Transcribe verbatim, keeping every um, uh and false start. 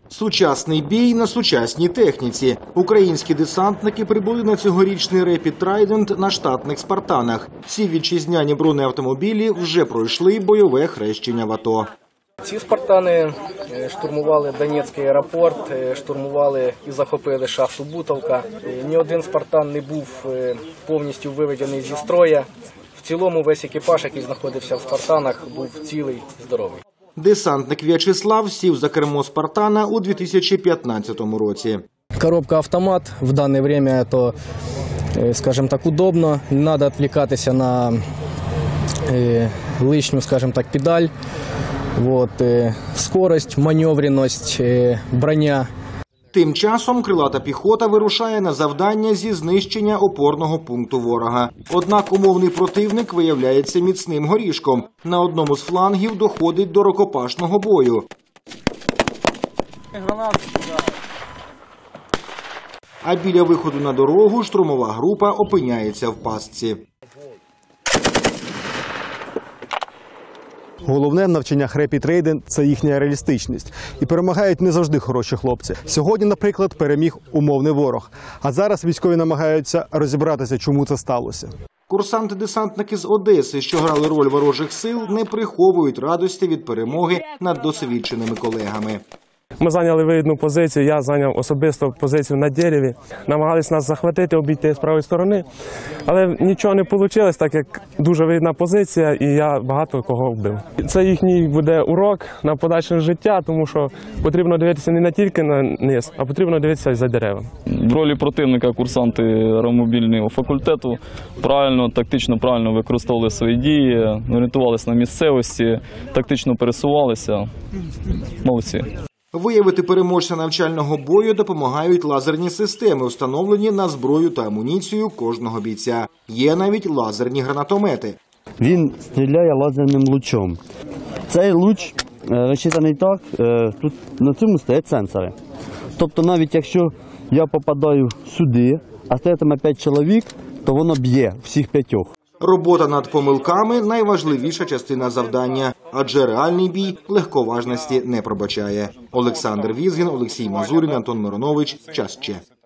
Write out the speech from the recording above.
Сучасний бій на сучасній техніці. Українські десантники прибули на цьогорічний Rapid Trident на штатних «Спартанах». Ці вітчизняні бронеавтомобілі вже пройшли бойове хрещення в АТО. Ці «Спартани» штурмували Донецький аеропорт, штурмували і захопили шахту Бутовка. Ні один «Спартан» не був повністю виведений зі строю. В цілому весь екіпаж, який знаходився в «Спартанах», був цілий, здоровий. Десантник В'ячеслав сів за кермо «Спартана» у дві тисячі п'ятнадцятому році. Коробка автомат в дане время, то, скажем так, удобно. Не надо відвлікатися на э, лишню, скажем так, педаль. Вот, э, скорость, маневреність, э, броня. Тим часом крилата піхота вирушає на завдання зі знищення опорного пункту ворога. Однак умовний противник виявляється міцним горішком. На одному з флангів доходить до рукопашного бою. А біля виходу на дорогу штурмова група опиняється в пастці. Головне в навчаннях Rapid Trident – це їхня реалістичність. І перемагають не завжди хороші хлопці. Сьогодні, наприклад, переміг умовний ворог. А зараз військові намагаються розібратися, чому це сталося. Курсанти-десантники з Одеси, що грали роль ворожих сил, не приховують радості від перемоги над досвідченими колегами. Ми зайняли вигідну позицію, я зайняв особисто позицію на дереві. Намагалися нас захватити, обійти з правої сторони, але нічого не вийшло, так як дуже вигідна позиція і я багато кого вбив. Це їхній буде урок на подальше життя, тому що потрібно дивитися не тільки на низ, а потрібно дивитися і за дерева. В ролі противника курсанти аеромобільного факультету правильно, тактично правильно використовували свої дії, орієнтувалися на місцевості, тактично пересувалися. Молодці. Виявити переможця навчального бою допомагають лазерні системи, встановлені на зброю та амуніцію кожного бійця. Є навіть лазерні гранатомети. Він стріляє лазерним лучом. Цей луч розчитаний так, тут на цьому стоять сенсори. Тобто навіть якщо я попадаю сюди, а стоятиме п'ять чоловік, то воно б'є всіх п'ятьох. Робота над помилками – найважливіша частина завдання, адже реальний бій легковажності не пробачає. Олександр Візгін, Олексій Мазурін, Антон Миронович. Час Че.